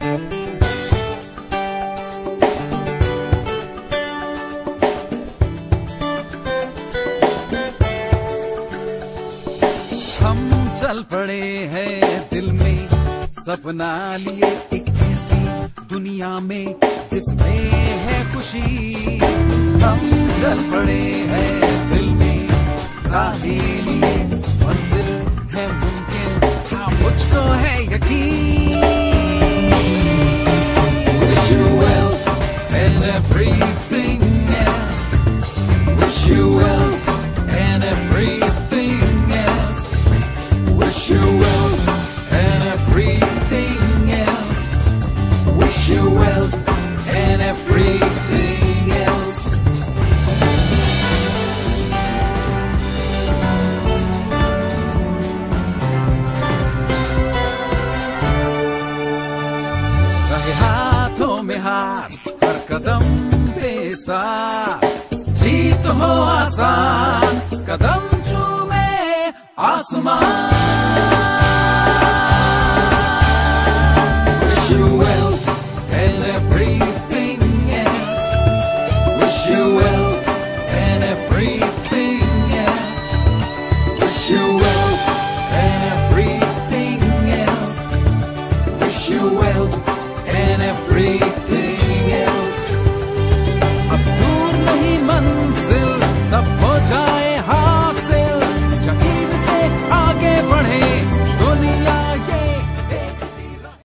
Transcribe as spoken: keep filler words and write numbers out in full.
चल पड़े हैं दिल में सपना लिए एक ऐसी दुनिया में जिसमें है खुशी। हम चल पड़े हैं दिल में राहें लिए मंजिल है मुमकिन, हाँ मुझको है यकीन। Wish you well and everything else, wish you well and everything else, wish you well and everything else, wish you well and everything else. रहे हाथों में हाथ हर कदम पे साथ, जीत हो आसान कदम चूमे आसमान।